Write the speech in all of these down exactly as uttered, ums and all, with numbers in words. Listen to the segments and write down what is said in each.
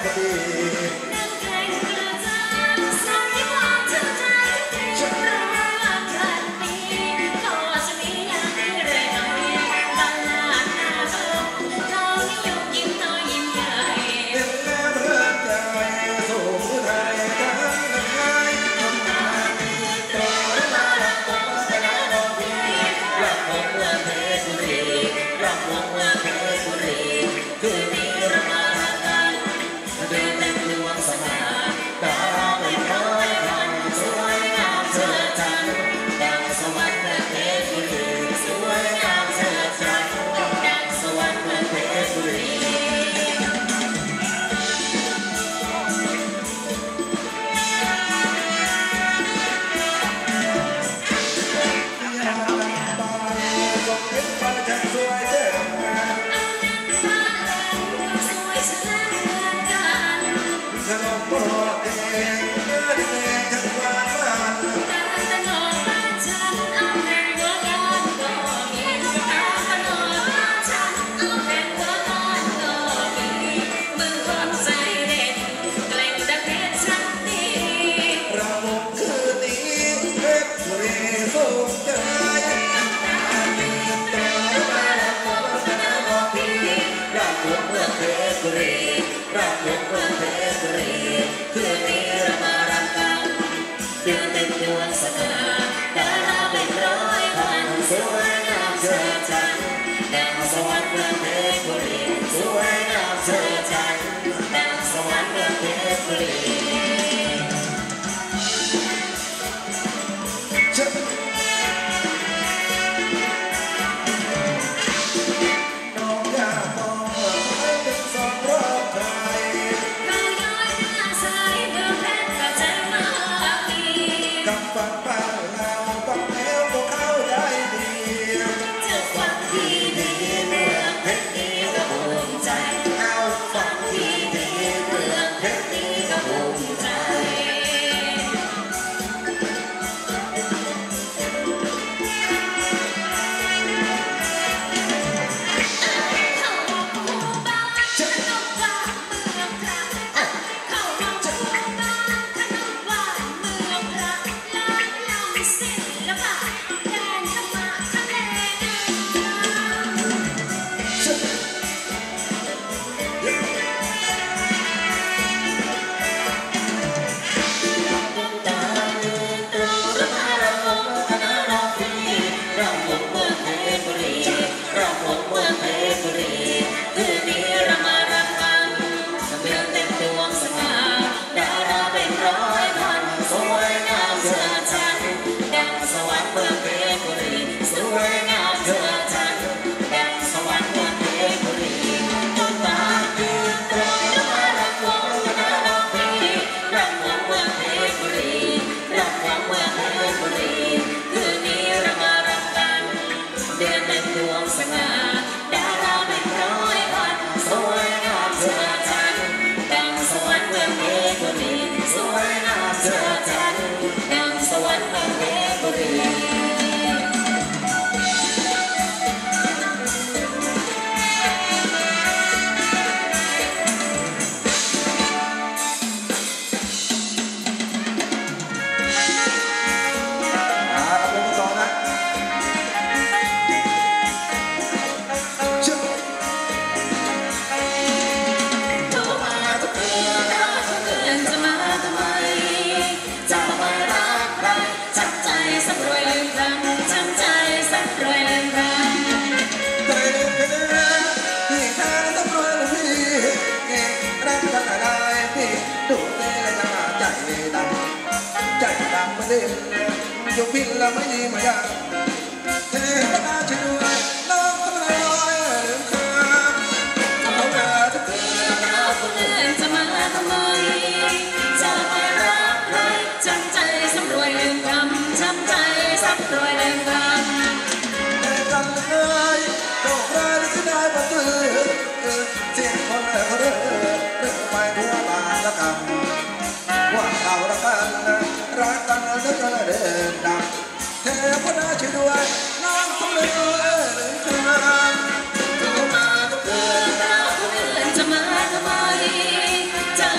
ยกพินละไม่ดีมายาเทพนาช่วยน้องทำลายเรื่องคำเอาเธอจะเกิดเอาคนอื่นจะมาทำไมจะไม่รักใครจำใจสำรวยลืมคำจำใจสำรวยลืมคำแต่กันเลยก็ใครที่ได้มาเจอเสียงคนเออเขาเด้อเรื่องไปทั่วบ้านละคำว่าเขารักกันรักกันแล้วก็เดินดังเทพนาช่วยด้วยน้องต้องเลยเดินทางจะมาก็เกิดเราคนอื่นจะมาทำไมจะ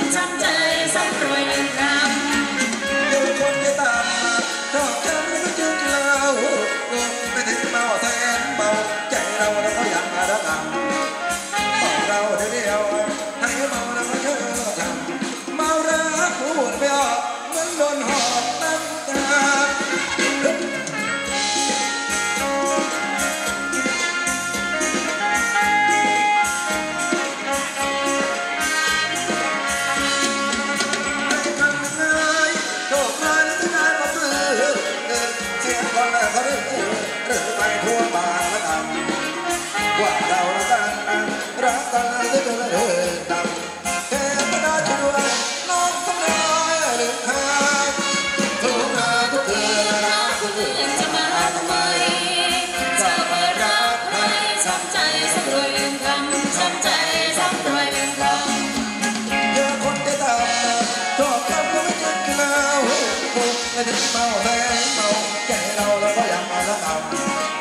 ช้ำใจซ้ำรอยหนึ่งครั้งเดี๋ยวคนจะตามมาชอบฉันก็จึงเราไม่ถึงเมาแสนเมาใจเราแล้วก็ยังมาระงับบอกเราเดียวให้เมาแล้วก็เชื่อทำเมารักพูดไม่ออกเหมือนโดนหอบน้ำตาทั่วบางละกันว่าเราละกันรักกันจะเกิดเดินดำแค่ไม่ได้ช่วยน้องทำลายหรือขาดทุกงานทุกคืนรักคนอื่นจะมาทำไมจะมารักใครช้ำใจสักรวยลืมคำช้ำใจสักรวยลืมคำเจอคนจะตามชอบเราก็ไม่คิดกันแล้วไม่ถึงเมาแฟนเมาใจเราแล้วก็ยังมาละกัน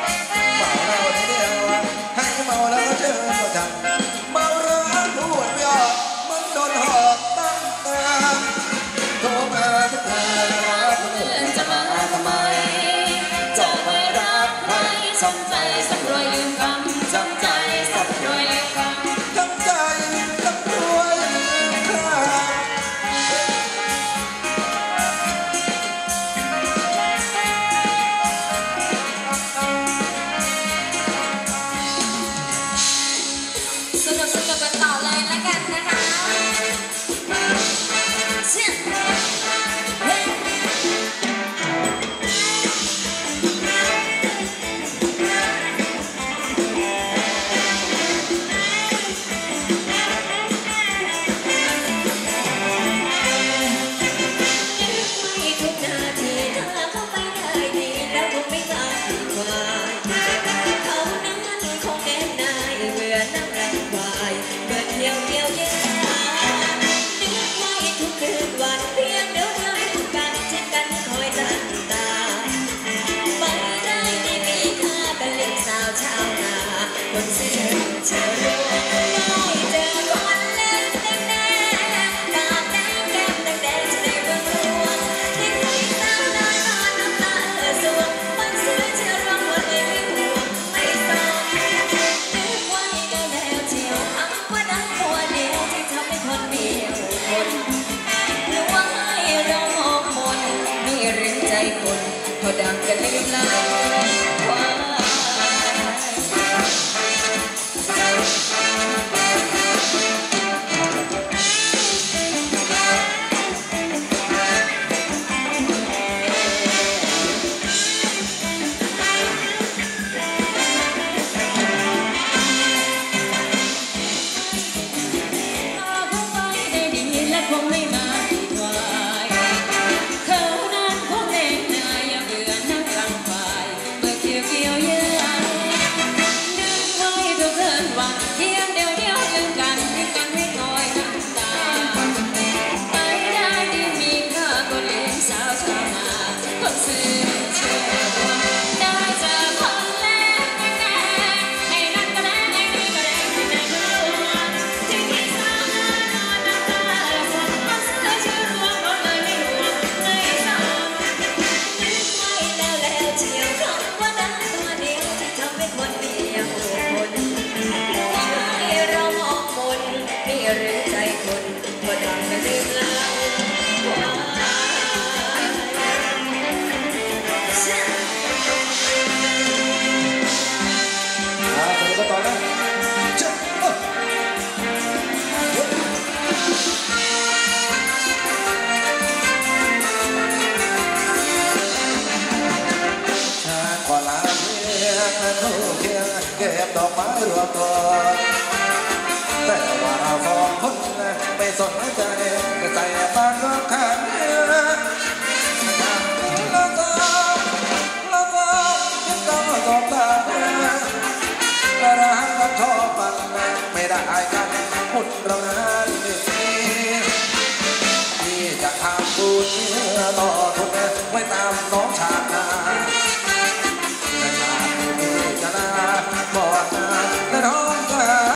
เมาแล้วก็เจอก็จังเมาแล้วพูดไม่ออกมันโดนหอบตั้งตาโทรมาทุกเธอรักคนอื่นจะมาทำไมจะไม่รักใครช้ำใจสักรวยลืมคำช้ำใจสักรวยลืมคำช้ำใจสักรวยลืมคำสนุกสนุกกันต่อเลยละกันนะคะเชี่ยเฮ้ยไม่ทุกนาทีถ้าเข้าไปได้ดีแล้วคงไม่ตายดีกว่าเขานั้นคงแน่นายเบื่อน้ำรักวายเบื่อเที่ยวเที่ยวเย้นึกไว้ทุกคืนวันเพียงเดียวเดียวให้กันเช่นกันคอยตั้งตาไปได้ดีมีค่าเป็นเล็กสาวชาวนาคนเสียเชื่อรู้ได้เจอคนเล่นแดงแดงปากแดงแก้มแดงแดงจะได้เบิ่งรัวที่ใครสาวน้อยนอนน้ำตาเอ่อสวงวันเสือเชื่อร้องว่าเลยไม่ห่วงไม่ต้องนึกไว้ได้แล้วเชียวคำว่านั้นตัวเดียวที่ทำให้คนเดียวคนหรือว่าให้เรามองมนมีเรื่องใจคนพอดังกันลืมลายว่าคงไม่มาผิดหวังเขานั้นคงแน่นายอย่าเบื่อนักกลางฝ่ายเมื่อเกี่ยวเกี่ยวเยื่อนึกไว้ทุกคืนวันเพียงเดียวเดียวลืมกันลืมกันให้คอยน้ำตาไปได้ดีมีค่าก็เลี้ยงสาวชาวนาคนซื่อเชื่อได้เจอคนแรกแน่ให้นั่นก็แน่ให้นี่ก็แน่ให้นั่นก็รู้ที่ที่สาวนา ดอกไม้รวมตัวแต่ว่าเราสองคนไม่สนใจใส่ปากก็ข้า